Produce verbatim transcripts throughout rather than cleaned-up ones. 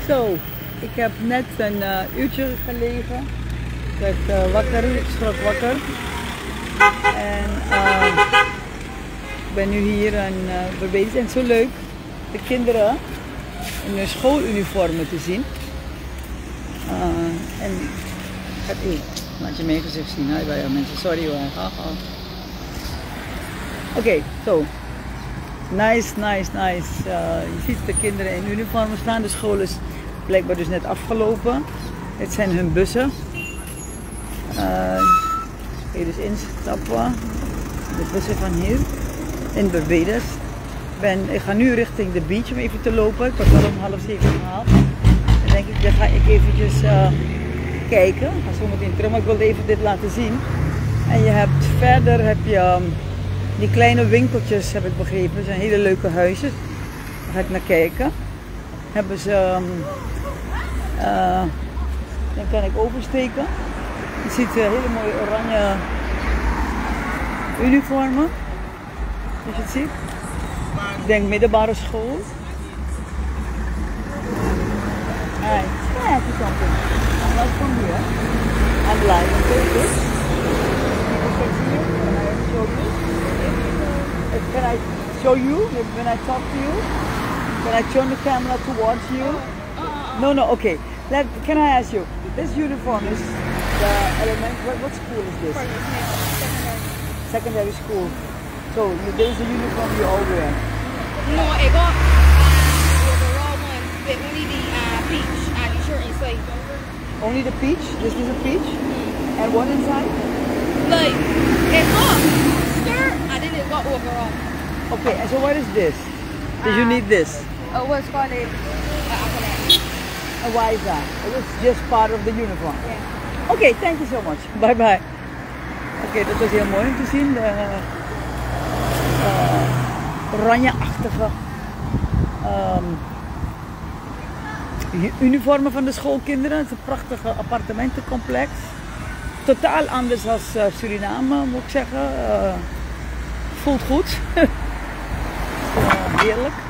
Zo, ik heb net een uh, uurtje gelegen. Ik werd uh, wakker, ik schrok wakker. En uh, ik ben nu hier en uh, we bezig. En het is zo leuk de kinderen in hun schooluniformen te zien. Uh, en gaat u, laat je mijn gezicht zien. Hi bij mensen, sorry hoor. Oké, okay, zo. Nice, nice, nice. Uh, je ziet de kinderen in uniformen staan. De school is blijkbaar dus net afgelopen. Dit zijn hun bussen. Uh, kun je dus instappen. De bussen van hier. In Barbados. Ben, ik ga nu richting de beach om even te lopen. Ik was al om half zeven gehaald. Dan denk ik, dan ga ik eventjes uh, kijken. Ik ga zo meteen terug, maar ik wilde even dit laten zien. En je hebt verder heb je um, die kleine winkeltjes, heb ik begrepen. Dat zijn hele leuke huizen. Daar ga ik naar kijken. Hebben ze, um, uh, dan kan ik oversteken. Je ziet uh, hele mooie oranje uniformen. Als je het ziet. Ik denk middelbare school. Alright, can I ask you something? I'm not from here. I'm live on Facebook. People can see you. Can I show you? Can I show you when I talk to you? Can I turn the camera towards you? No, no, okay. Let, can I ask you? This uniform is the element. What, what school is this? Secondary school. So there is a uniform you all wear. No, I got uh, overall one, but only the uh, peach and the shirt and sleeve. Only the peach? This is a peach? Mm-hmm. And what inside? Like, it's got skirt and then it's got overall. Okay, and so what is this? Did uh, you need this? Oh, what's called it? Uh, and why is that? It's just part of the uniform? Yeah. Okay, thank you so much. Bye bye. Oké, okay, dat was heel mooi om te zien. De, uh, oranje-achtige um, uniformen van de schoolkinderen. Het is een prachtige appartementencomplex. Totaal anders dan uh, Suriname, moet ik zeggen. Uh, voelt goed. uh, heerlijk.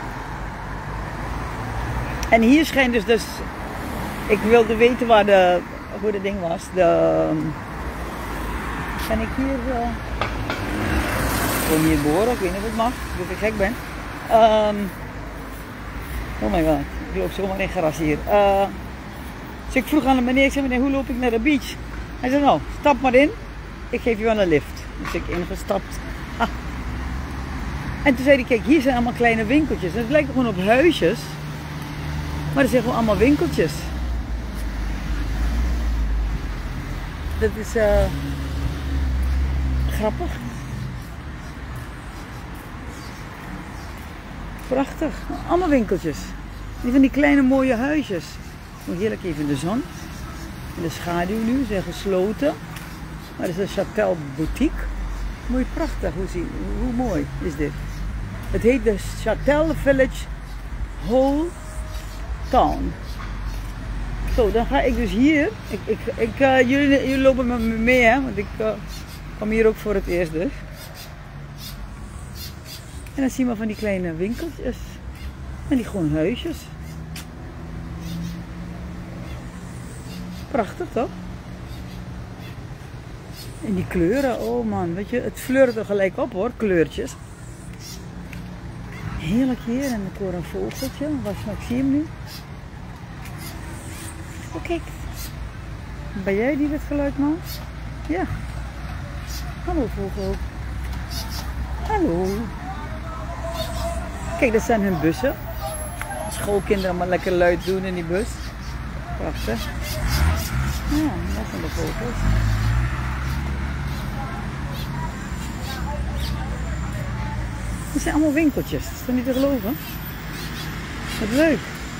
En hier schijnt dus, dus... Ik wilde weten waar de, hoe de ding was. De, kan ik hier... Uh, gewoon hier boren, ik weet niet of het mag, of ik gek ben. Um, oh my god, ik loop zomaar in gras hier. Uh, dus ik vroeg aan de meneer, ik zei, meneer, hoe loop ik naar de beach? Hij zei, nou, stap maar in, ik geef je wel een lift. Dus ik ingestapt. Ha. En toen zei hij, kijk, hier zijn allemaal kleine winkeltjes. Het lijkt gewoon op huisjes, maar er zijn gewoon allemaal winkeltjes. Dat is uh, grappig. Prachtig, allemaal winkeltjes. Die van die kleine mooie huisjes. Nog heerlijk even in de zon. In de schaduw nu, ze zijn gesloten. Maar het is een Chatel boutique. Mooi prachtig, hoe, zie, hoe mooi is dit. Het heet de Chatel Village Whole Town. Zo, dan ga ik dus hier. Ik, ik, ik, uh, jullie, jullie lopen met me mee, hè, want ik uh, kwam hier ook voor het eerst dus. En dan zien we van die kleine winkeltjes. En die gewoon huisjes. Prachtig toch? En die kleuren, oh man, weet je, het fleurt er gelijk op hoor, kleurtjes. Heerlijk hier en ik hoor een vogeltje. Wat, ik zie hem nu. Oh kijk. Ben jij die dit geluid maakt? Ja. Hallo vogel. Hallo. Kijk, dat zijn hun bussen. Schoolkinderen maar lekker luid doen in die bus. Prachtig. Ja, dat zijn de vogels. Dit zijn allemaal winkeltjes. Dat is toch niet te geloven? Wat leuk.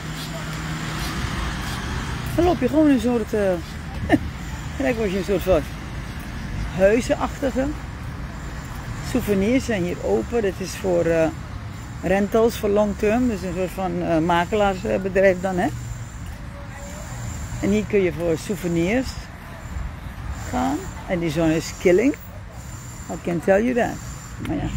Dan loop je gewoon in een soort... Uh, lijkt wel je een soort van huizenachtige. Souvenirs zijn hier open. Dit is voor... Uh, rentals voor long term, dus een soort van uh, makelaarsbedrijf dan, hè. En hier kun je voor souvenirs gaan. En die zone is killing. I can tell you that. Maar ja, als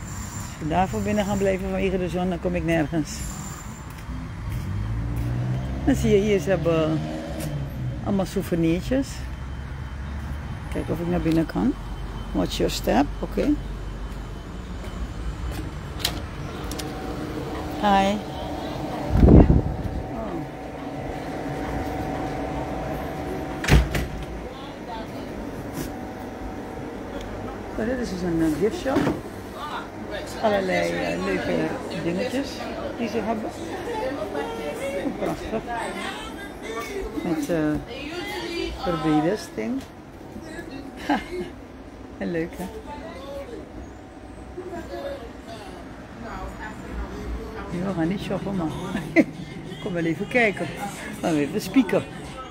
we daarvoor binnen gaan blijven vanwege de zon, dan kom ik nergens. Dan zie je hier, ze hebben allemaal souvenirtjes. Kijken of ik naar binnen kan. Watch your step, oké. Okay. Hi. Oh. Oh, dit is dus een uh, gift shop. Allerlei uh, leuke dingetjes die ze hebben. Oh, prachtig. Met uh, Barbados ding. En leuk hè. Ja, we gaan niet shoppen maar. Kom wel even kijken. Dan weer de speaker.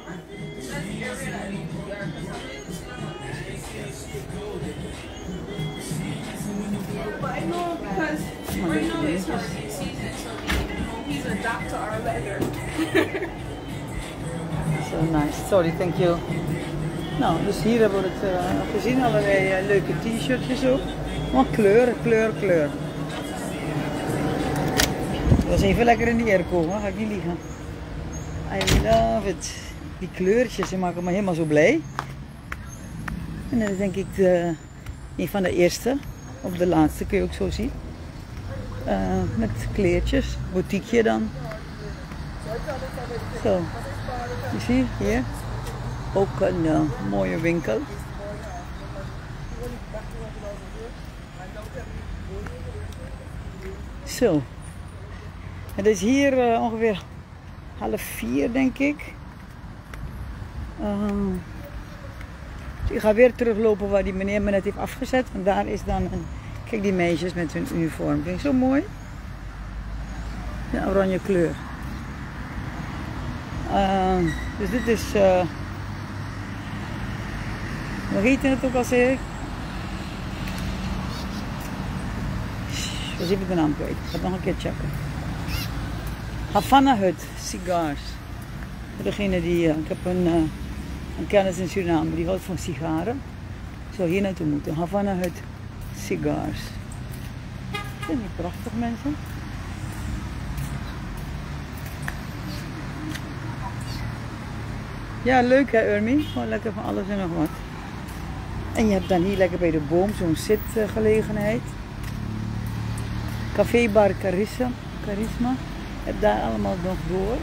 So nice. Sorry, thank you. Nou, dus hier hebben we het uh, gezien. Allerlei uh, leuke t-shirtjes ook. Maar kleur, kleur, kleur. Ik was even lekker in die airco, hè? Ga ik niet liegen. I love it. Die kleurtjes, die maken me helemaal zo blij. En dat is denk ik de, een van de eerste. Of de laatste kun je ook zo zien. Uh, met kleertjes, boutiqueje dan. Zo, je ziet hier ook een uh, mooie winkel. Zo, het is hier uh, ongeveer half vier denk ik. Uh, dus ik ga weer teruglopen waar die meneer me net heeft afgezet. En daar is dan een... Kijk die meisjes met hun uniform, vind ik zo mooi. De oranje kleur. Uh, dus dit is... Uh, hoe heet het ook al zeg ik? Was even de naam kwijt. Ik ga het nog een keer checken. Havana Hut Cigars. Voor degene die... Uh, ik heb een, uh, een kennis in Suriname die houdt van sigaren. Ik zou hier naartoe moeten. Havana Hut Cigars. Vind je prachtig mensen? Ja, leuk hè Urmi? Gewoon lekker van alles en nog wat. En je hebt dan hier lekker bij de boom zo'n zitgelegenheid. Café Bar Charisma. Charisma. Heb daar allemaal nog door.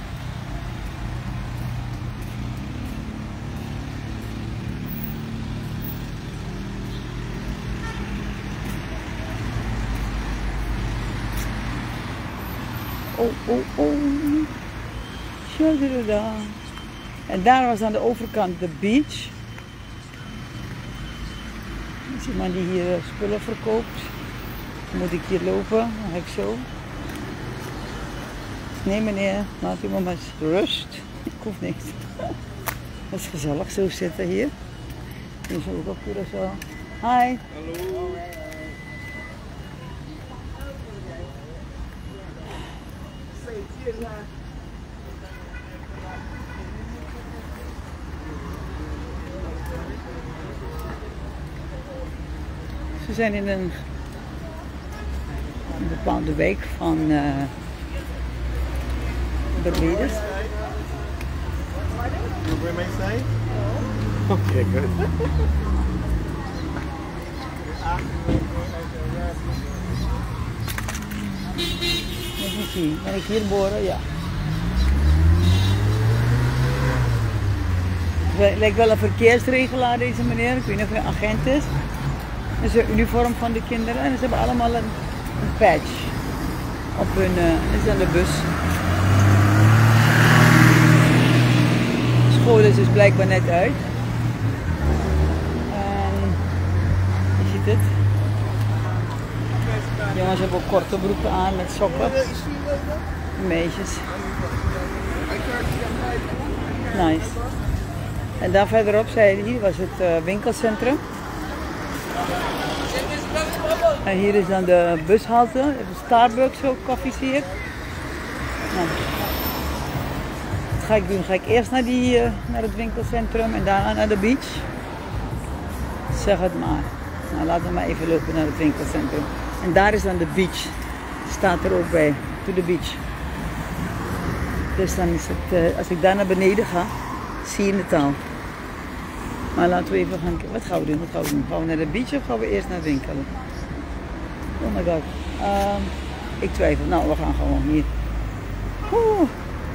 Oh, oh, oh. Shadada. En daar was aan de overkant de beach. Is iemand die hier spullen verkoopt. Dan moet ik hier lopen, dan ga ik zo. Nee meneer, laat u maar met rust. Ik hoef niks. Het is gezellig zo zitten hier. Hier is ook op Curaçao. Hi. Hallo. We zijn in een, een bepaalde wijk van uh, Barbados. You bring my side? Okay, good. Let me see. Ben ik hier boren? Ja. Het lijkt wel een verkeersregelaar deze meneer. Ik weet niet of hij een agent is. Dat is een uniform van de kinderen en ze hebben allemaal een, een patch op hun, uh, dat is aan de bus. De school is dus blijkbaar net uit. En je ziet het. De jongens hebben ook korte broeken aan met sokken. De meisjes. Nice. En daar verderop, zei hier was het uh, winkelcentrum. En hier is dan de bushalte, de Starbucks ook, koffie zie ik. Nou, wat ga ik doen? Ga ik eerst naar, die, uh, naar het winkelcentrum en daarna naar de beach? Zeg het maar. Nou, laten we maar even lopen naar het winkelcentrum. En daar is dan de beach. Staat er ook bij. To the beach. Dus dan is het, uh, als ik daar naar beneden ga, zie je het al. Maar laten we even gaan kijken. Wat gaan we doen? Wat gaan we doen? Gaan we naar de beach of gaan we eerst naar winkelen? Oh my god. Um, ik twijfel. Nou, we gaan gewoon hier. Oeh.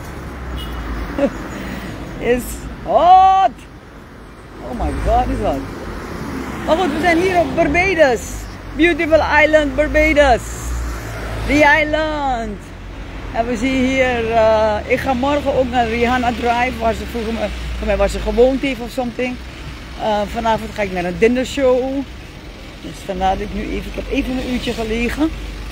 It's hot! Oh my god, it's hot. Maar goed, we zijn hier op Barbados. Beautiful Island, Barbados. The Island. En we zien hier, uh, ik ga morgen ook naar Rihanna Drive, waar ze vroeger me, voor mij waar ze gewoond heeft of something. Uh, vanavond ga ik naar een dinnershow. Dus vandaar dat ik nu even, ik heb even een uurtje gelegen.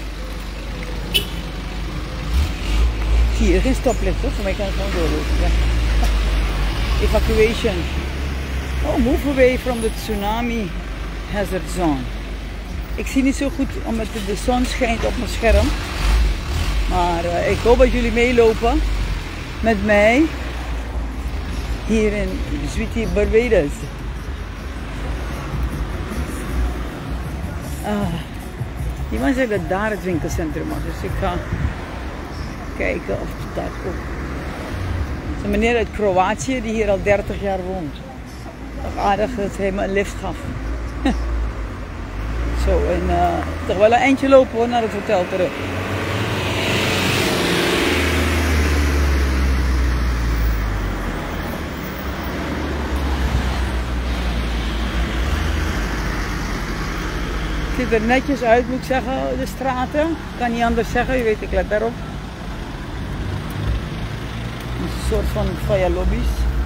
Zie je, geen stoplicht hoor, voor mij kan het gewoon doorlopen. Ja. Evacuation. Oh, move away from the tsunami hazard zone. Ik zie niet zo goed omdat de zon schijnt op mijn scherm. Maar uh, ik hoop dat jullie meelopen met mij hier in Sweetie Barbados. Uh, iemand zei dat daar het winkelcentrum was, dus ik ga kijken of het daar ook. Het is een meneer uit Kroatië die hier al dertig jaar woont. Toch aardig dat hij me een lift gaf. Zo, en uh, toch wel een eindje lopen hoor, naar het hotel terug. Het ziet er netjes uit, moet ik zeggen, de straten. Ik kan niet anders zeggen, je weet, ik let daarop. Een soort van via lobby's.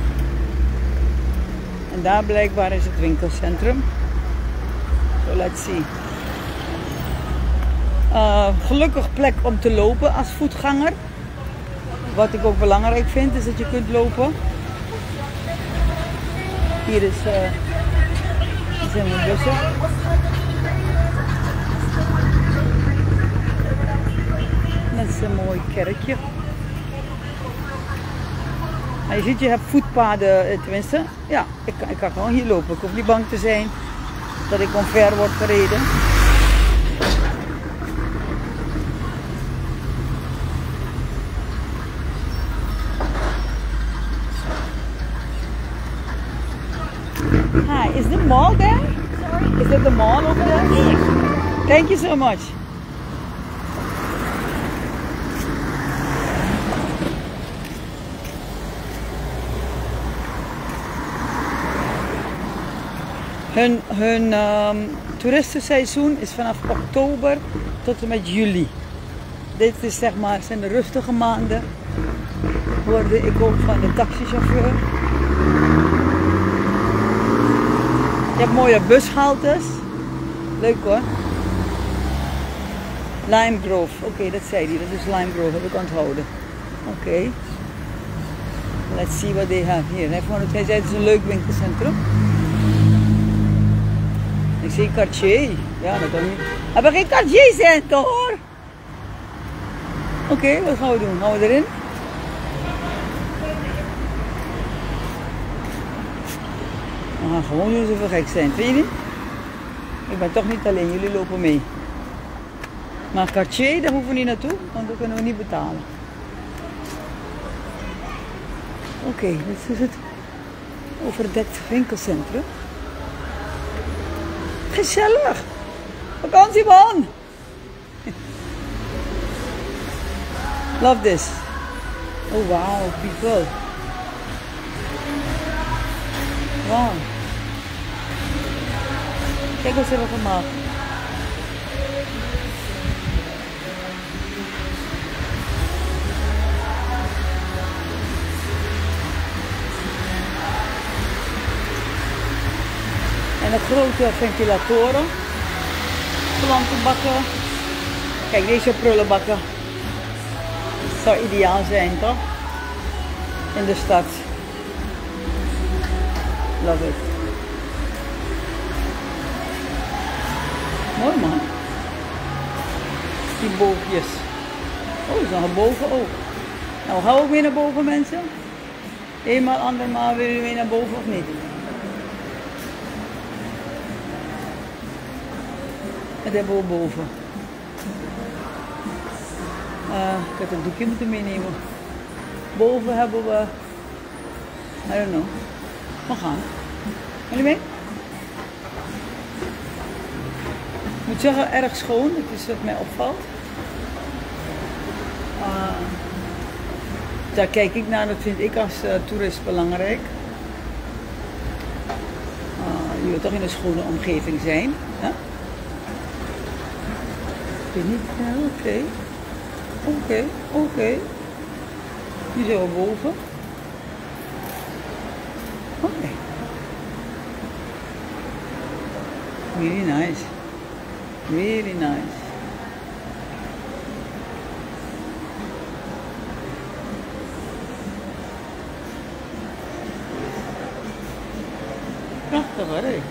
En daar blijkbaar is het winkelcentrum. So let's see. Uh, gelukkig plek om te lopen als voetganger. Wat ik ook belangrijk vind is dat je kunt lopen. Hier is, uh, hier zijn mijn bussen. Dat is een mooi kerkje. En je ziet, je hebt voetpaden, tenminste. Ja, ik kan, ik kan gewoon hier lopen. Ik hoef niet bang te zijn dat ik omver word gereden. Hi, is the mall there? Sorry? Is that the mall over there? Yes. Thank you so much. Hun, hun um, toeristenseizoen is vanaf oktober tot en met juli. Dit is, zeg maar, zijn de rustige maanden. Hoorde ik ook van de taxichauffeur. Je hebt mooie bushaltes. Leuk hoor. Lime Grove. Oké, okay, dat zei hij. Dat is Lime Grove. Heb ik onthouden. Oké. Okay. Let's see what they have here. Hij zei het is een leuk winkelcentrum. Ik zie Cartier. Ja, dat kan niet. Hebben geen Cartier centen hoor. Oké, okay, wat gaan we doen? Gaan we erin? We gaan gewoon doen alsof we gek zijn. Vind je niet? Ik ben toch niet alleen. Jullie lopen mee. Maar Cartier, daar hoeven we niet naartoe. Want dat kunnen we niet betalen. Oké, okay, dit is het overdekt winkelcentrum. Gezellig! Vakantieman! Love this. Oh wow, people. Wow. Kijk wat ze hebben gemaakt. En de grote ventilatoren, plantenbakken. Kijk, deze prullenbakken. Dat zou ideaal zijn, toch? In de stad. Love it. Mooi man. Die boogjes. Oh, er is nog boven ook. Nou, gaan we ook weer naar boven, mensen? Eenmaal, andermaal willen we weer naar boven of niet? Dat hebben we boven. Uh, ik had een doekje moeten meenemen. Boven hebben we, I don't know, we gaan. Jullie mee? Ik moet zeggen, erg schoon, het is wat mij opvalt. Uh, daar kijk ik naar, dat vind ik als uh, toerist belangrijk. Uh, je wilt toch in een schone omgeving zijn. Hè? Ik weet niet, oké. Oké, oké. Nu zijn we boven. Oké. Okay. Really nice. Really nice. Prachtig hoor. Hè?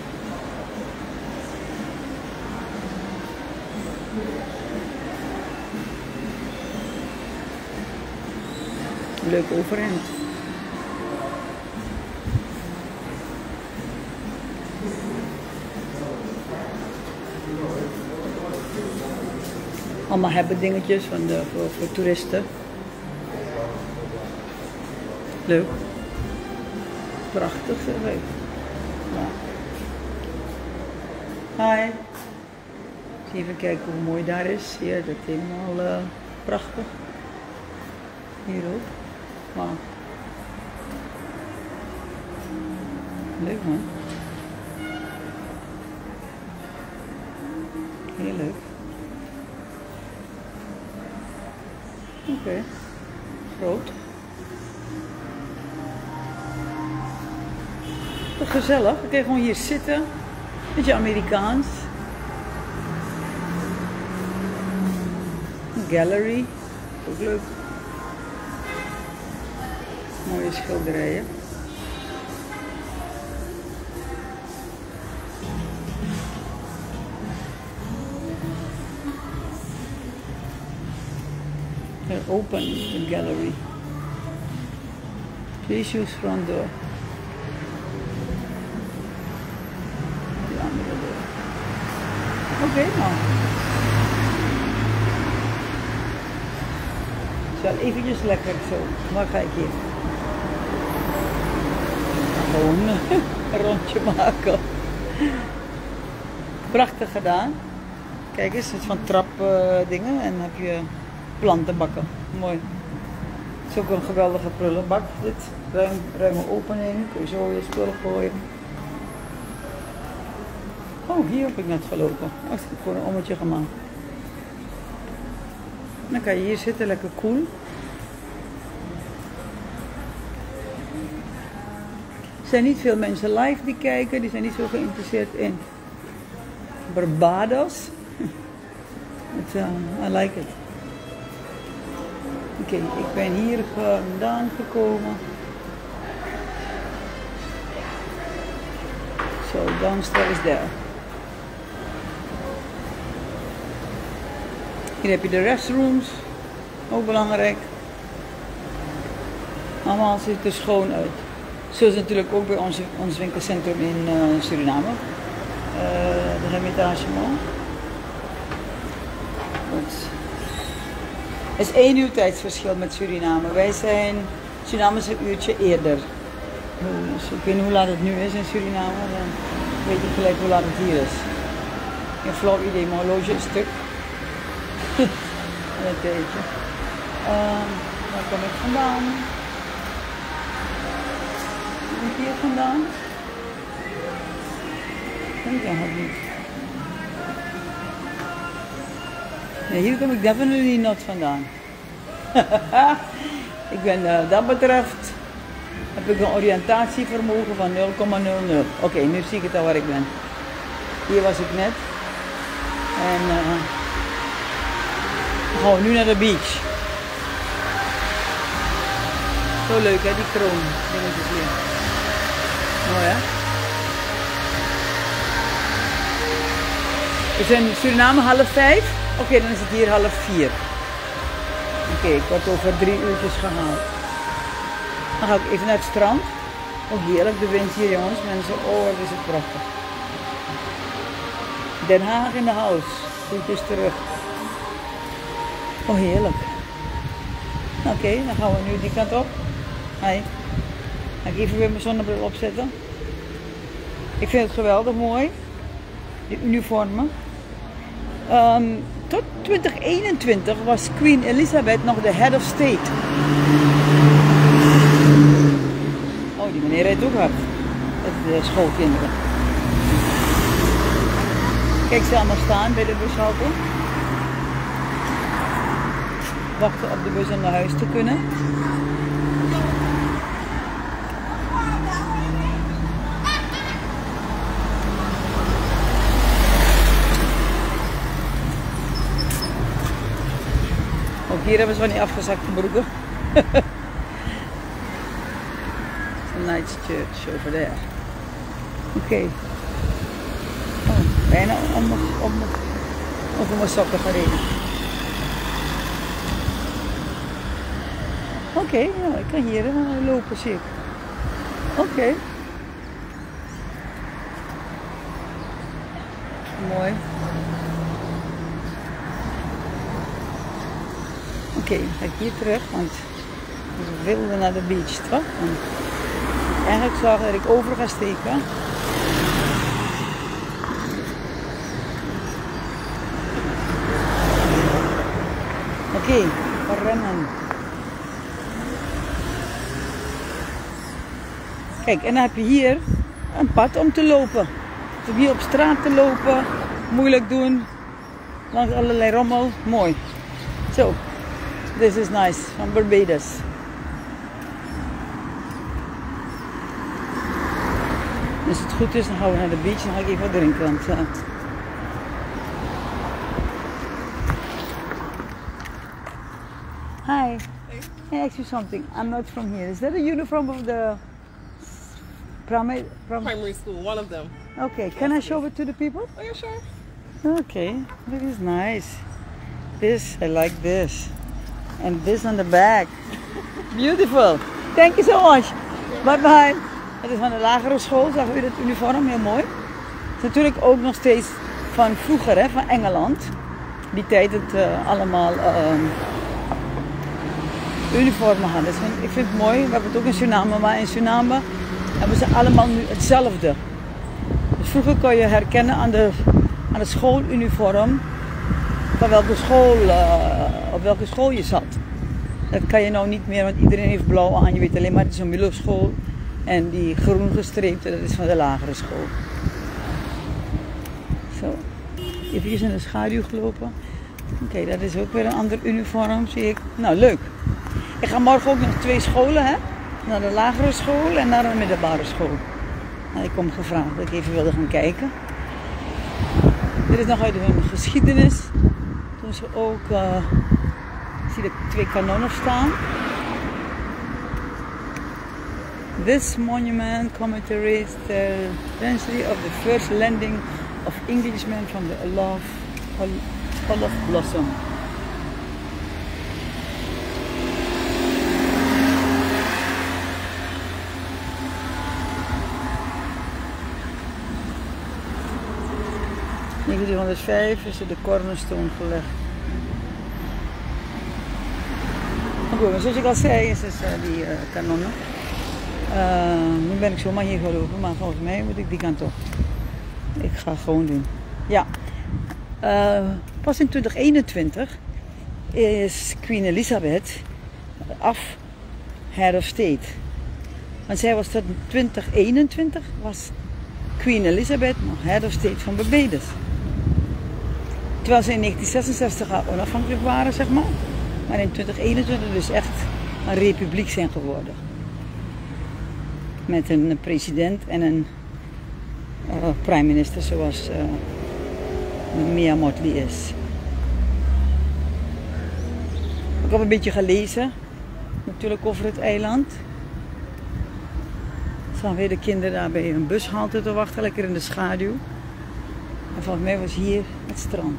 Leuk overhemd. Allemaal hebben dingetjes van de, voor, voor toeristen. Leuk. Prachtig zeg ik. Ja. Hi. Even kijken hoe mooi daar is. Hier, dat helemaal uh, prachtig. Hier ook. Wauw. Leuk man. Heel leuk. Oké. Okay. Groot. Toch gezellig. Dan kun je gewoon hier zitten. Beetje Amerikaans. Een gallery. Ook leuk. Mooie schilderijen. They're open, the gallery. Please use front door. De andere deur. Oké, okay, nou. Het is wel eventjes lekker zo. Waar ga ik hier? Gewoon een rondje maken. Prachtig gedaan. Kijk eens, het is van trap uh, dingen en dan heb je plantenbakken. Mooi. Het is ook een geweldige prullenbak dit. Ruim, ruime opening, kun je zo je spullen gooien. Oh, hier heb ik net gelopen. Wacht, ik heb gewoon een ommetje gemaakt. Dan kan je hier zitten, lekker koel. Er zijn niet veel mensen live die kijken, die zijn niet zo geïnteresseerd in Barbados. But, uh, I like it. Oké, okay, ik ben hier vandaan gekomen. So, downstairs there. Hier heb je de restrooms, ook belangrijk. Allemaal ziet er schoon uit. Zo is het natuurlijk ook bij ons, ons winkelcentrum in uh, Suriname. Uh, de Hermitage Mall. Goed. Het is één uur tijdsverschil met Suriname. Wij zijn, Suriname is een uurtje eerder. Dus ik weet niet hoe laat het nu is in Suriname, dan weet ik gelijk hoe laat het hier is. Een flauw idee, mijn horloge is stuk. Dat weet je. Uh, waar kom ik vandaan? Kom ik hier vandaan? Ik denk het niet. Nee, hier kom ik definitely not vandaan. Ik ben, uh, dat betreft, heb ik een oriëntatievermogen van nul komma nul nul. Oké, okay, nu zie ik het al waar ik ben. Hier was ik net. En uh, we gaan nu naar de beach. Zo leuk hè, die kroon. Dingetjes hier. Mooi hè? We zijn in Suriname half vijf. Oké, okay, dan is het hier half vier. Oké, okay, ik word over drie uurtjes gehaald. Dan ga ik even naar het strand. Oh heerlijk, de wind hier jongens. Mensen, oh wat is het prachtig. Den Haag in de house. Groetjes terug. Oh heerlijk. Oké, okay, dan gaan we nu die kant op. Hi. Ga ik even weer mijn zonnebril opzetten. Ik vind het geweldig mooi. Die uniformen. Um, tot twintig eenentwintig was Queen Elizabeth nog de head of state. Oh, die meneer rijdt ook hard. Met de schoolkinderen. Kijk ze allemaal staan bij de bushalte. Wachten op de bus om naar huis te kunnen. Ook hier hebben ze van die afgezakte broeken. Een nice church over there. Oké. Okay. Oh, bijna om, om, om, over mijn sokken gereden. Oké, okay, ja, ik kan hier uh, lopen, zie ik. Oké. Okay. Mooi. Oké, okay, dan ga ik hier terug, want we wilden naar de beach, toch? En eigenlijk zag dat ik over ga steken. Oké, okay, we rennen. Kijk, en dan heb je hier een pad om te lopen. Om hier op straat te lopen, moeilijk doen, langs allerlei rommel, mooi. Zo, this is nice, van Barbados. Als het goed is, dan gaan we naar de beach en dan ga ik even wat drinken. Want, uh... Hi, can I ask you something? I'm not from here. Is that a uniform of the primary, prim primary school? One of them. Okay, can I show it to the people? Oh yeah, sure. Okay, that is nice. This, I like this. And this on the back. Beautiful. Thank you so much. Bye bye. Het is van de lagere school, zag u dat uniform, heel mooi. Het is natuurlijk ook nog steeds van vroeger, hè, van Engeland. Die tijd het uh, allemaal uh, uniformen hadden. Dus ik vind het mooi, we hebben het ook in Suriname, maar in Suriname hebben ze allemaal nu hetzelfde. Dus vroeger kon je herkennen aan de, aan het schooluniform van welke school, uh, op welke school je zat. Dat kan je nou niet meer, want iedereen heeft blauw aan. Je weet alleen maar, het is een middelschool. En die groen gestreepte, dat is van de lagere school. Zo, even in de schaduw gelopen. Oké, okay, dat is ook weer een ander uniform, zie ik. Nou, leuk. Ik ga morgen ook nog twee scholen, hè. Naar de lagere school en naar de middelbare school. Nou, ik kom gevraagd dat ik even wilde gaan kijken. Dit is nog uit hun geschiedenis. Toen ze ook, uh, zie ik twee kanonnen staan. This monument commemorates the century of the first landing of Englishmen from the Olaf, Olaf Blossom. negentienhonderdvijf is er de cornerstone gelegd. Goed, maar zoals ik al zei, is het uh, die uh, kanonnen. Uh, nu ben ik zomaar hier gelopen, maar volgens mij moet ik die kant op. Ik ga gewoon doen. Ja, uh, pas in twintig eenentwintig is Queen Elizabeth af head of state. Want zij was tot twintig eenentwintig was Queen Elizabeth nog head of state van Barbados. Terwijl ze in negentien zesenzestig al onafhankelijk waren, zeg maar. Maar in twintig eenentwintig dus echt een republiek zijn geworden. Met een president en een uh, prime minister zoals uh, Mia Mottley is. Ik heb een beetje gelezen, natuurlijk over het eiland. Er staan weer de kinderen daar bij een bushalte te wachten, lekker in de schaduw. En volgens mij was hier het strand.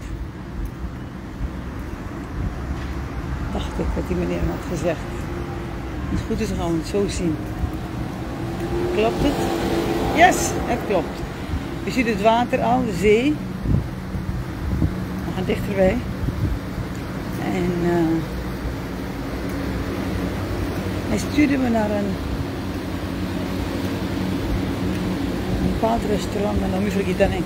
Dacht ik dat die meneer me had gezegd. Als het goed is, gaan we het zo zien. Klopt het? Yes, het klopt. Je ziet het water al, de zee. We gaan dichterbij. En uh, Hij stuurde me naar een, een bepaald restaurant, maar dan nu vergeet ik dat niet.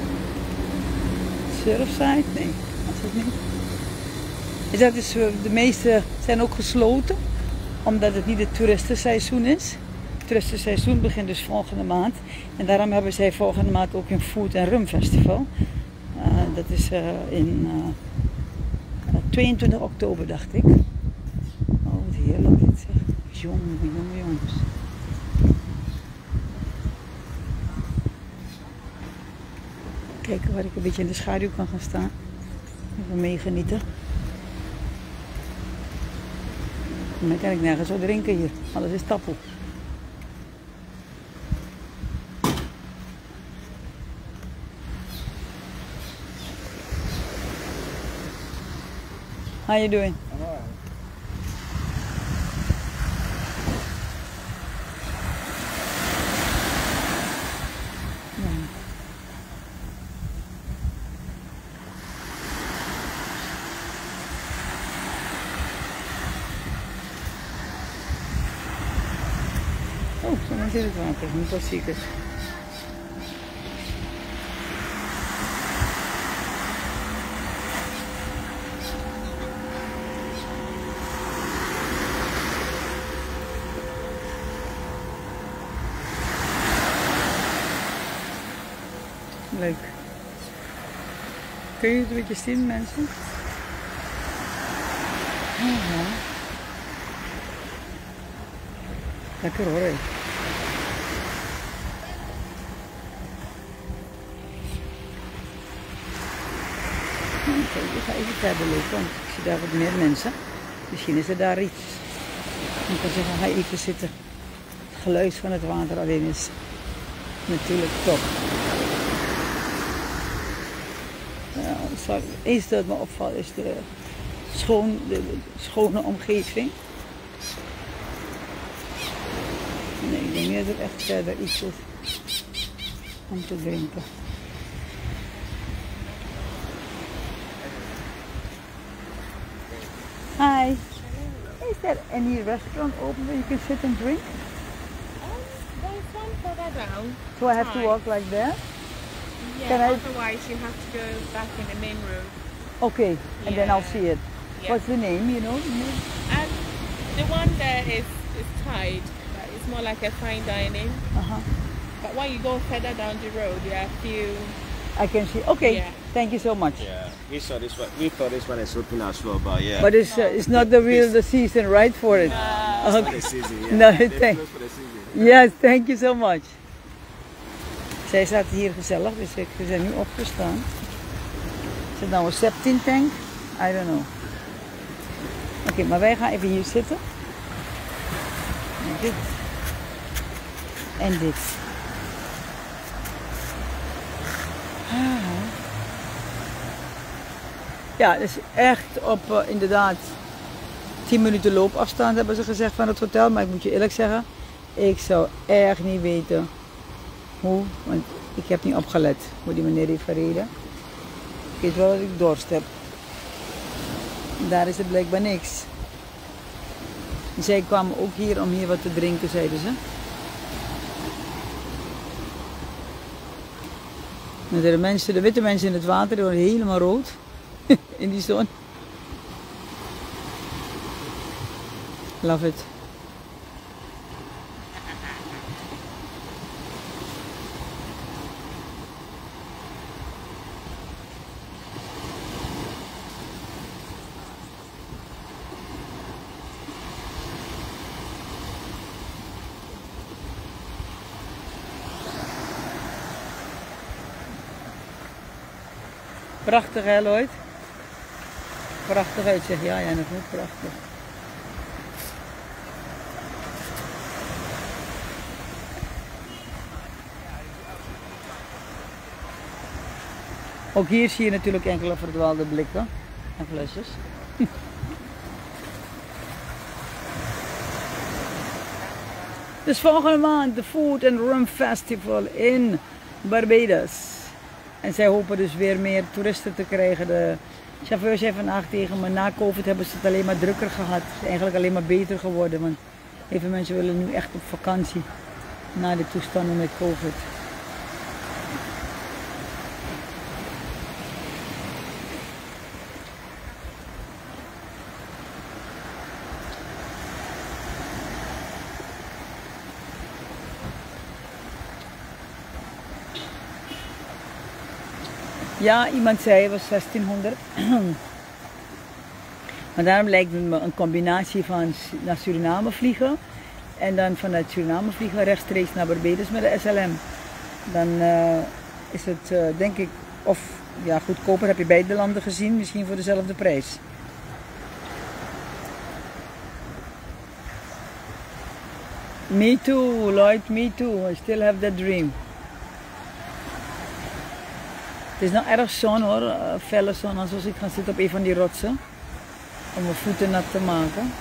Surfside? Nee, dat is het niet. Is dat dus, de meeste zijn ook gesloten, omdat het niet het toeristenseizoen is. Het toeristenseizoen begint dus volgende maand. En daarom hebben zij volgende maand ook een Food and Rum Festival. Uh, dat is uh, in uh, tweeëntwintig oktober, dacht ik. Oh, wat heerlijk dit zeg. Jongen, jongen, jongens. Kijken waar ik een beetje in de schaduw kan gaan staan. Even meegenieten. Dan kan ik nergens zo drinken hier. Alles is tappel. How you doing? I'm alright. Oh, zo maar zit het water, niet wat ziekers. Leuk. Kun je het een beetje zien, mensen? Ja. Lekker hoor. Hè. Oké, ik ga even verder lopen, want ik zie daar wat meer mensen. Misschien is er daar iets. Ik kan zeggen, ga even zitten. Het geluid van het water alleen is natuurlijk top. Ja, het eerste dat me opvalt is de, schoon, de, de schone omgeving. Nee, ik denk niet dat er echt verder iets is om te drinken. Hi. Is there any restaurant open where you can sit and drink? There's one further down. So I have to Hi. walk like that? Yeah, Can I- otherwise you have to go back in the main room. Okay, and then I'll Yeah. see it. Yeah. What's the name, you know? the name? And the one there is, is Tide. But it's more like a fine dining. Uh-huh. But when you go further down the road, there are a few. I can see. Okay, Yeah. thank you so much. Yeah, we saw this one. We thought this one is open as well, but yeah. But it's, uh, it's not the real the season, right, for it? for Okay. the season, yeah. No, They thank- close for the season. Yes, thank you so much. Zij zaten hier gezellig, dus ik- we zijn nu opgestaan. Is het nou een septien tank? I don't know. Oké, maar wij gaan even hier zitten. En dit. En dit. Ah. Ja, dus echt op uh, inderdaad tien minuten loopafstand hebben ze gezegd van het hotel. Maar ik moet je eerlijk zeggen, ik zou echt niet weten hoe, want ik heb niet opgelet hoe die meneer heeft gereden. Ik weet wel dat ik dorst heb. En daar is het blijkbaar niks. En zij kwamen ook hier om hier wat te drinken, zeiden ze. En de, mensen, de witte mensen in het water die worden helemaal rood in die zon. Love it. Prachtig hè Lloyd? Prachtig uitzicht, ja, ja, nog niet prachtig. Ook hier zie je natuurlijk enkele verdwaalde blikken en flesjes. Dus volgende maand de Food and Rum Festival in Barbados. En zij hopen dus weer meer toeristen te krijgen. De chauffeur zei vandaag tegen me, na COVID hebben ze het alleen maar drukker gehad. Het is eigenlijk alleen maar beter geworden. Want Heel veel mensen willen nu echt op vakantie na de toestanden met COVID. Ja, iemand zei het was zestienhonderd. Maar daarom lijkt het me een combinatie van naar Suriname vliegen en dan vanuit Suriname vliegen rechtstreeks naar Barbados met de S L M. Dan uh, is het uh, denk ik, of ja, goedkoper, heb je beide landen gezien, misschien voor dezelfde prijs. Me too, Lloyd, me too. I still have that dream. Het is nou erg zon hoor, uh, felle zon, alsof ik ga zitten op een van die rotsen. Om mijn voeten nat te maken.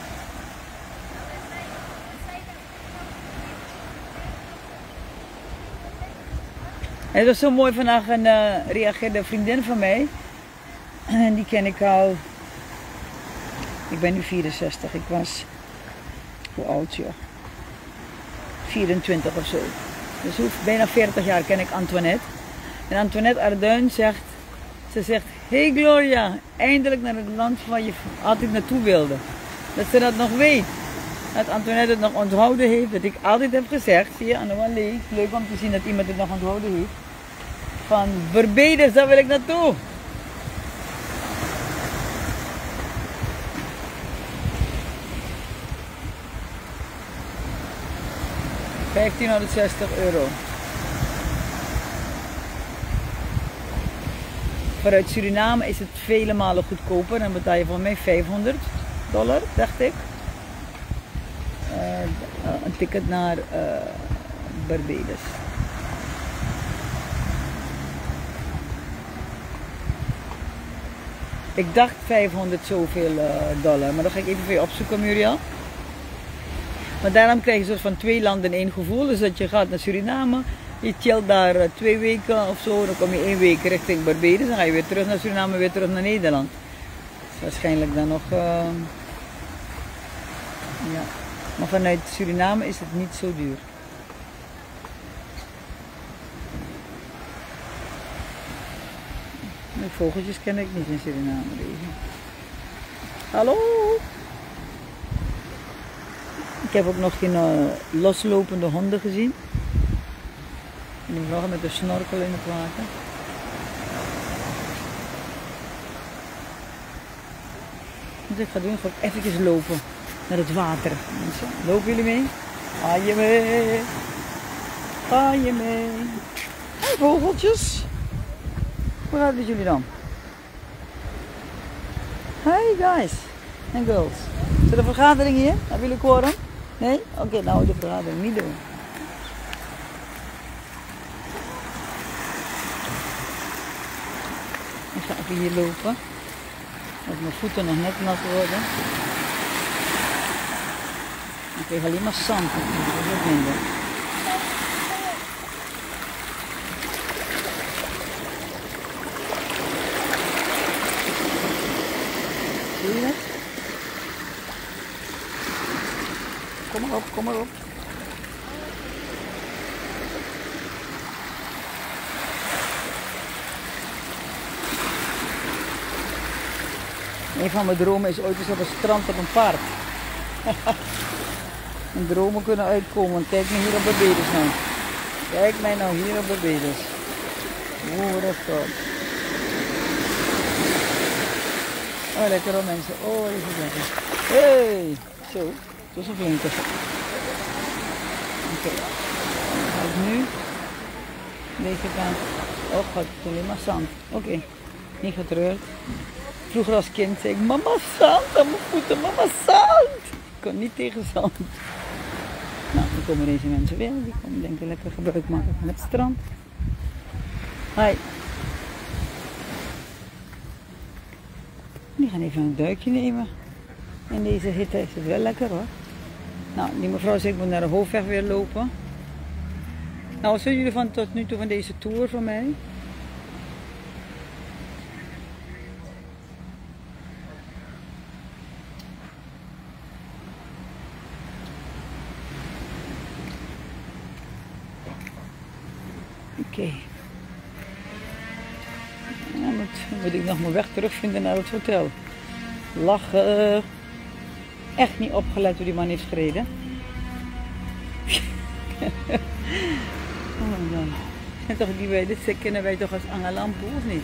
Het was zo mooi, vandaag een uh, reageerde vriendin van mij. En die ken ik al. Ik ben nu vierenzestig, ik was, hoe oud joh? vierentwintig of zo. Dus hoe, bijna veertig jaar ken ik Antoinette. En Antoinette Arduin zegt, ze zegt, hey Gloria, eindelijk naar het land waar je altijd naartoe wilde. Dat ze dat nog weet. Dat Antoinette het nog onthouden heeft, dat ik altijd heb gezegd, zie je, Anoualé, leuk om te zien dat iemand het nog onthouden heeft. Van Barbados, daar wil ik naartoe. vijftienhonderdzestig euro. Vanuit Suriname is het vele malen goedkoper. Dan betaal je voor mij vijfhonderd dollar, dacht ik. Uh, een ticket naar uh, Barbados. Ik dacht vijfhonderd zoveel uh, dollar, maar dan ga ik even voor je opzoeken, Muriel. Maar daarom krijg je een soort van twee landen één gevoel. Dus dat je gaat naar Suriname, je chillt daar uh, twee weken of zo, dan kom je één week richting Barbados, dan ga je weer terug naar Suriname, weer terug naar Nederland. Dus waarschijnlijk dan nog, uh, ja. Maar vanuit Suriname is het niet zo duur. De vogeltjes ken ik niet in Suriname. Deze. Hallo! Ik heb ook nog geen uh, loslopende honden gezien. En die vloggen met de snorkel in het water. Dus ik ga doen, ga ik even lopen naar het water. Mensen, lopen jullie mee? Ga je mee? Ga je mee? Hey vogeltjes! Hoe gaat het met jullie dan? Hey guys en girls. Is er een vergadering hier? Hebben jullie quorum? Nee? Oké, okay, nou de vergadering niet doen. Ik ga even hier lopen. Dat mijn voeten nog net nat worden. Ik krijg alleen maar zand. Dat is ook minder. Zie je dat? Kom maar op, kom maar op. Een van mijn dromen is ooit eens op een strand op een paard. Mijn dromen kunnen uitkomen. Kijk me hier op Barbados nou. Kijk mij nou hier op Barbados. Oeh, dat is top. Oh, lekker hoor mensen. Oh, even lekker. Hey! Zo, dat is een flinke. Oké. Okay. Nu. Deze kant. Oh god, het is alleen maar zand. Oké. Okay. Niet getreurd. Vroeger als kind zei ik, mama zand aan mijn voeten, mama zand. Ik kon niet tegen zand. Nou, dan komen deze mensen weer. Die komen denk ik lekker gebruik maken van het strand. Hi. Die gaan even een duikje nemen. In deze hitte is het wel lekker hoor. Nou, die mevrouw zegt, ik moet naar de hoofdweg weer lopen. Nou, wat vinden jullie van tot nu toe van deze tour van mij? Oké. Okay. Dan moet, moet ik nog mijn weg terugvinden naar het hotel. Lachen. Echt niet opgelet hoe die man heeft gereden. Oh man. En toch die wij, dit kennen wij toch als Angalampo of niet?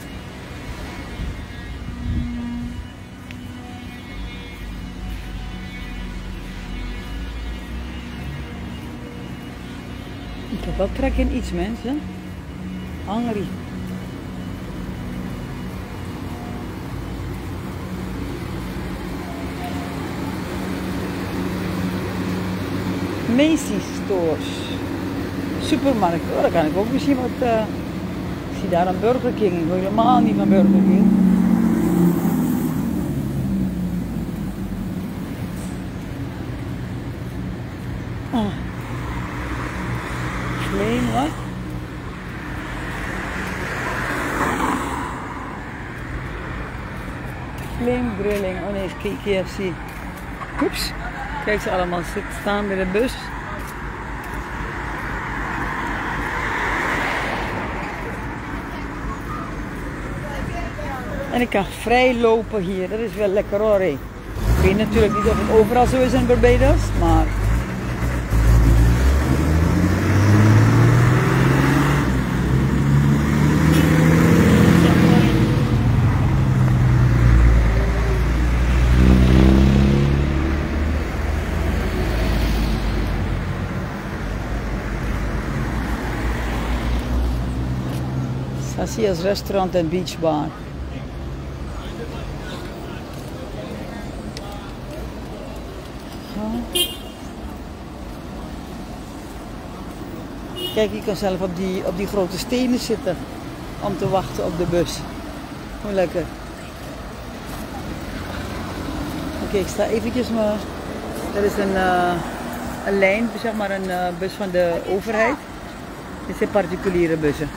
Ik heb wel trek in iets, mensen. Hungry. Macy's stores. Supermarkt. Oh, daar kan ik ook misschien wat. Uh, ik zie daar een Burger King. Ik wil helemaal niet van Burger King. Oh. Flame, wat? Flame grilling. Oh nee, K F C. Oeps. Kijk ze allemaal staan bij de bus. En ik kan vrij lopen hier, dat is wel lekker hoor. Ik weet natuurlijk niet of het overal zo is in Barbados, maar... Sasia's restaurant en beachbar. Kijk, je kan zelf op die, op die grote stenen zitten om te wachten op de bus. Hoe lekker. Oké, okay, ik sta eventjes maar. Er is een, uh, een lijn, zeg maar een uh, bus van de overheid. Dit zijn particuliere bussen.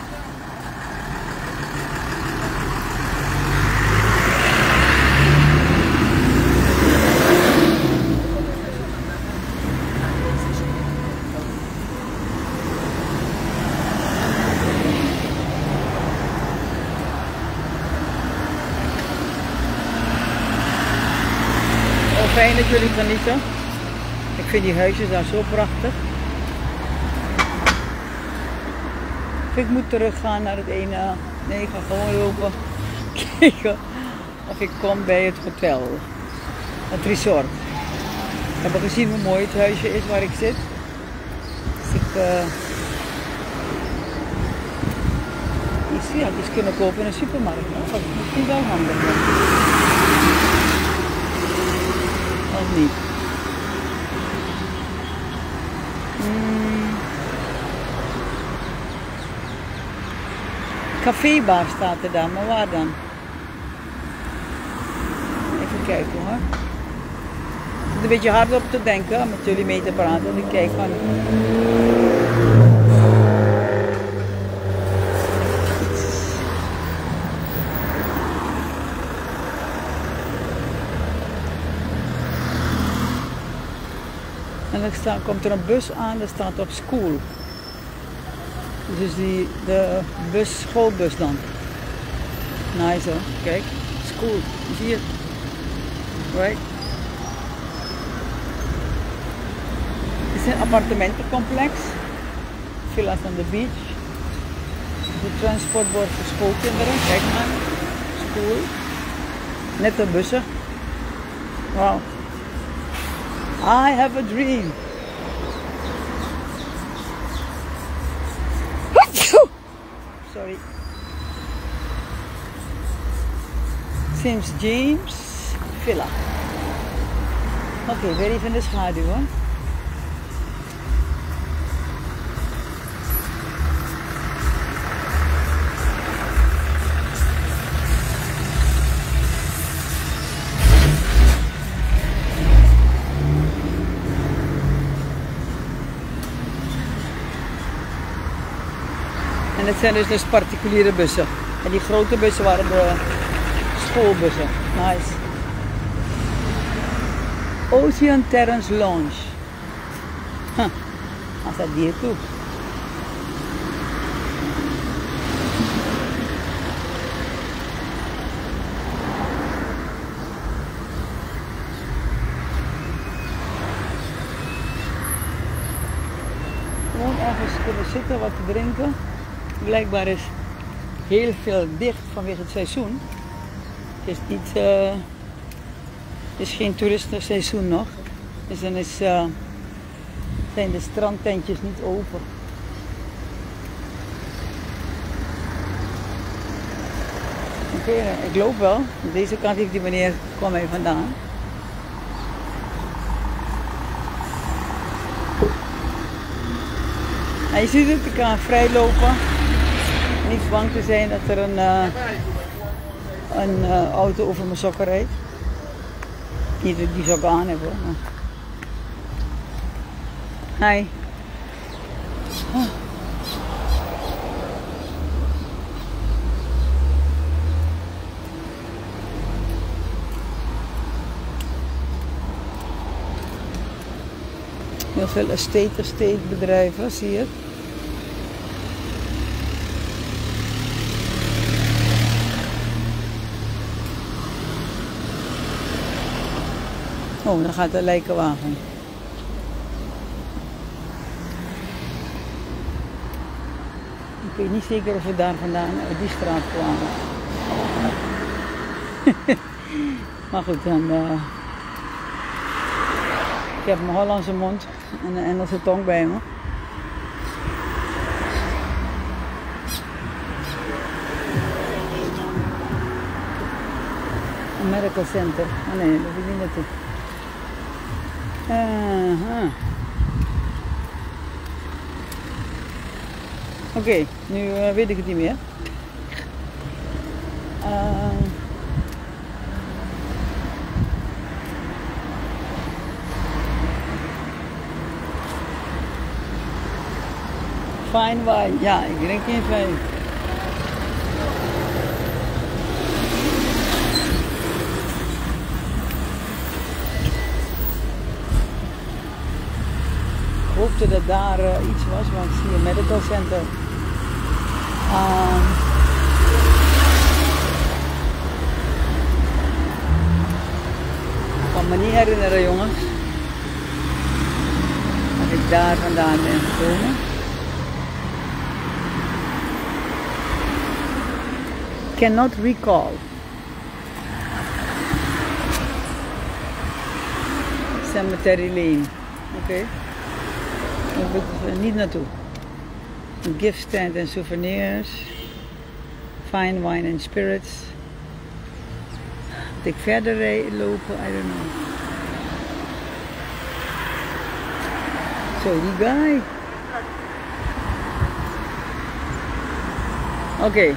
Fijn dat jullie genieten. Ik vind die huisjes daar zo prachtig. Ik moet teruggaan naar het ene. Nee, ik ga gewoon lopen. Kijken of ik kom bij het hotel. Het resort. Ik heb al gezien hoe mooi het huisje is waar ik zit. Dus ik uh, iets, ja, iets kunnen kopen in een supermarkt. Dat is misschien wel handig. Of niet? Hmm. Cafébar staat er daar, maar waar dan? Even kijken hoor. Ik zit een beetje hard op te denken, met jullie mee te praten. Ik kijk van... En dan staat, komt er een bus aan, dat staat op school. Dus die, de bus, schoolbus dan. Nice hoor, kijk, school, zie je? Right? Het is een appartementencomplex. Villa's on the beach. De transportbord voor schoolkinderen, kijk maar. School. Net de bussen. Wauw. I have a dream. Sorry. Saint James Villa. Oké, okay, weer even in de schaduw hoor. En het zijn dus, dus particuliere bussen. En die grote bussen waren de schoolbussen. Nice. Ocean Terrace Lounge. Huh. Als dat hier toe. Gewoon ergens kunnen zitten, wat te drinken. Blijkbaar is heel veel dicht vanwege het seizoen. Het is niet, uh, het is geen toeristenseizoen nog. Dus dan is, uh, zijn de strandtentjes niet open. Oké, okay, ik loop wel. Aan deze kant heeft die meneer, kwam hij vandaan. En je ziet het, ik kan vrij lopen. Niet bang te zijn dat er een, uh, een uh, auto over mijn sokken rijdt. Niet dat ik die sokken aan heb hoor. Maar... Hi. Oh. Heel veel estate, estate bedrijven, zie je. Oh, daar gaat de lijkenwagen. Ik weet niet zeker of we daar vandaan uit die straat kwamen. Maar goed, dan... Uh... Ik heb mijn Hollandse mond en een Engelse tong bij me. Een medical center. Oh nee, dat is niet naartoe. Uh-huh. Oké, okay, nu uh, weet ik het niet meer. Uh... Fine wine, ja, ik drink geen wijn. Ik hoopte dat daar uh, iets was, want ik zie een medical center. Um, ik kan me niet herinneren, jongens, dat ik daar vandaan ben gekomen. Cannot recall. Cemetery Lane. Oké. Okay. Daar moet ik niet naartoe. Een gift stand en souvenirs. Fine wine and spirits. Moet ik verder lopen? I don't know. Zo, die guy. Oké. Okay.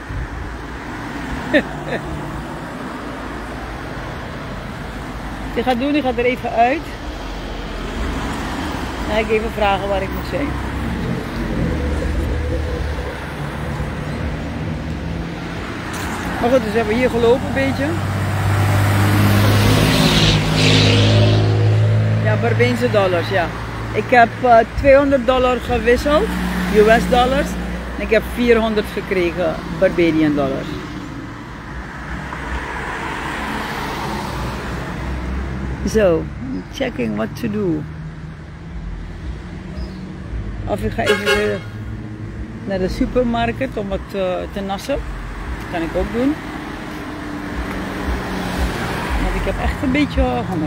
Die gaat doen, die gaat er even uit. Dan ga ik even vragen waar ik moet zijn. Maar goed, dus we hebben hier gelopen een beetje. Ja, Barbeense dollars, ja. Ik heb uh, tweehonderd dollar gewisseld, U S dollars. En ik heb vierhonderd gekregen, Barbadian dollars. So, checking what to do. Of ik ga even naar de supermarkt om wat uh, te nassen. Dat kan ik ook doen. Want ik heb echt een beetje honger.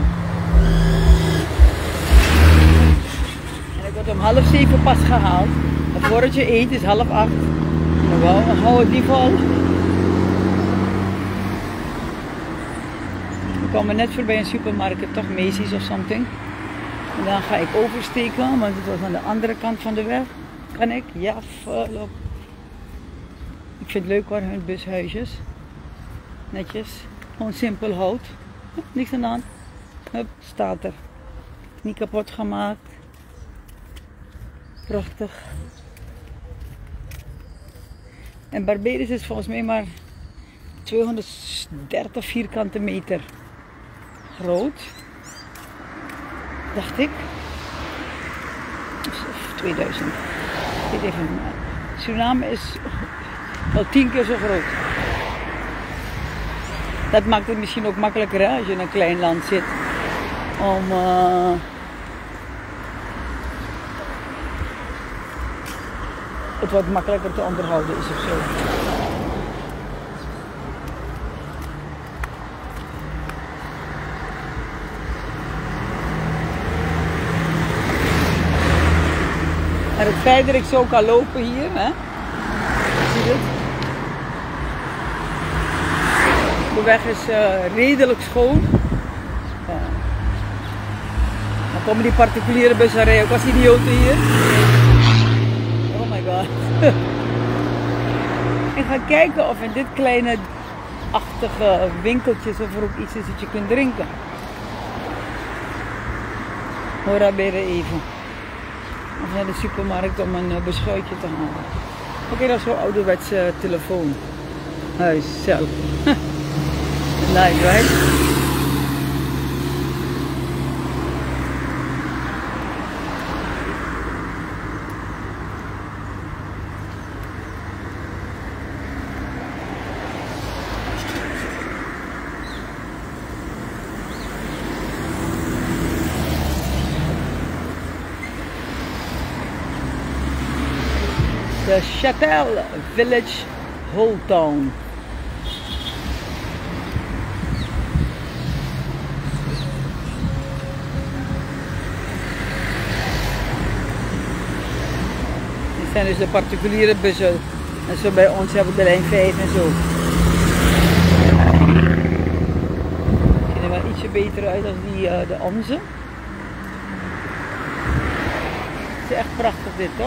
En ik word om half zeven pas gehaald. En voordat je eet is half acht. Nou, dan hou het niet vol. Ik kwam net voorbij een supermarkt, toch Macy's of something. En dan ga ik oversteken, want het was aan de andere kant van de weg. Kan ik? Ja, volop. Ik vind het leuk waar hun bushuisjes. Netjes. Gewoon simpel hout. Hup, niks aan de hand. Hup, staat er. Niet kapot gemaakt. Prachtig. En Barbados is volgens mij maar tweehonderddertig vierkante meter groot. Dacht ik. Of tweeduizend. Ik weet even. Suriname is wel tien keer zo groot. Dat maakt het misschien ook makkelijker hè, als je in een klein land zit. Om uh, het wat makkelijker te onderhouden is of zo. En het feit dat ik zo kan lopen hier, hè? Zie je het? De weg is uh, redelijk schoon. Ja. Dan komen die particuliere bussen rijden ook als idioten hier. Oh my god. Ik ga kijken of in dit kleine achtige winkeltjes of er ook iets is dat je kunt drinken. Hora beren even. Of naar de supermarkt om een uh, beschuitje te halen. Oké, okay, dat is zo'n ouderwetse uh, telefoon. Huis zelf. Nice, right? The Châtel Village Old Town. Dit zijn dus de particuliere bussen. En zo bij ons hebben we de lijn vijf en zo. Zien er wel ietsje beter uit dan die, uh, de onze. Het is echt prachtig dit, toch?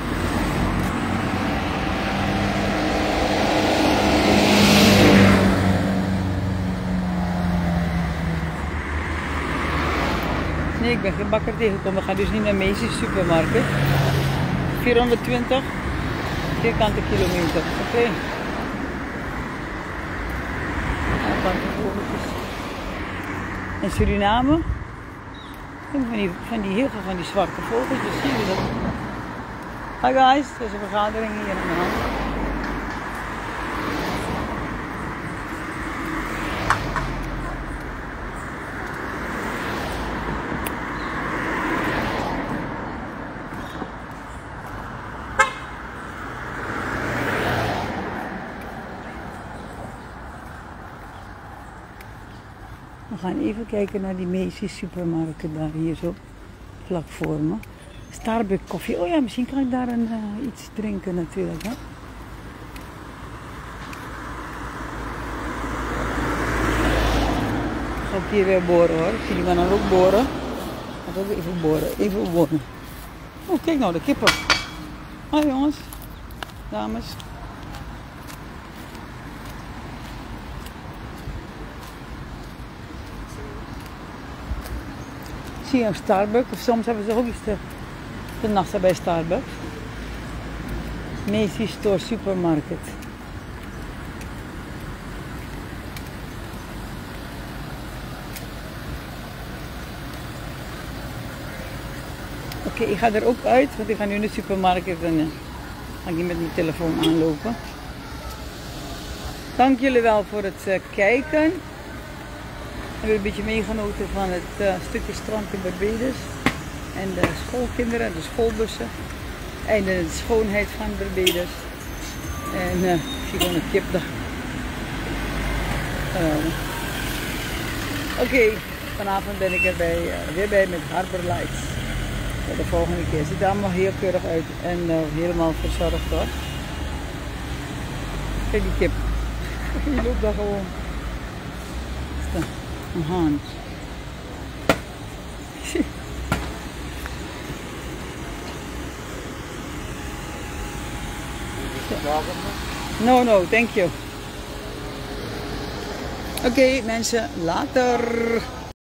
Nee, ik ben geen bakker tegengekomen. We gaan dus niet naar Macy's supermarkt. vierhonderdtwintig vierkante kilometer. Oké. Okay. In Suriname. Van die, van die heel veel van die zwarte vogels. Dus zie je dat. Hi guys, er is een vergadering hier aan de hand. We gaan even kijken naar die Macy's supermarkten daar hier zo vlak voor me. Starbucks koffie. Oh ja, misschien kan ik daar een, uh, iets drinken natuurlijk. Hè? Ik ga ook hier weer boren hoor. Ik zie die gaan dan ook boren. Ik ga ook even boren. Even boren. Oh, kijk nou de kippen. Hoi jongens. Dames. Zie je een Starbucks, of soms hebben ze ook iets te, te nassen bij Starbucks. Macy's Store Supermarket. Oké, okay, ik ga er ook uit, want ik ga nu in de supermarkt en uh, ga ik hier met mijn telefoon aanlopen. Dank jullie wel voor het uh, kijken. We hebben een beetje meegenoten van het uh, stukje strand in Barbados. En de schoolkinderen, de schoolbussen. En de schoonheid van Barbados. En uh, ik zie gewoon een kip daar. Uh, Oké, okay, vanavond ben ik er bij, uh, weer bij met Harbor Lights. Voor de volgende keer. Het ziet er allemaal heel keurig uit en uh, helemaal verzorgd hoor. Kijk die kip. Die loopt daar gewoon. Een haan. No, no, thank you. Oké okay, mensen, later.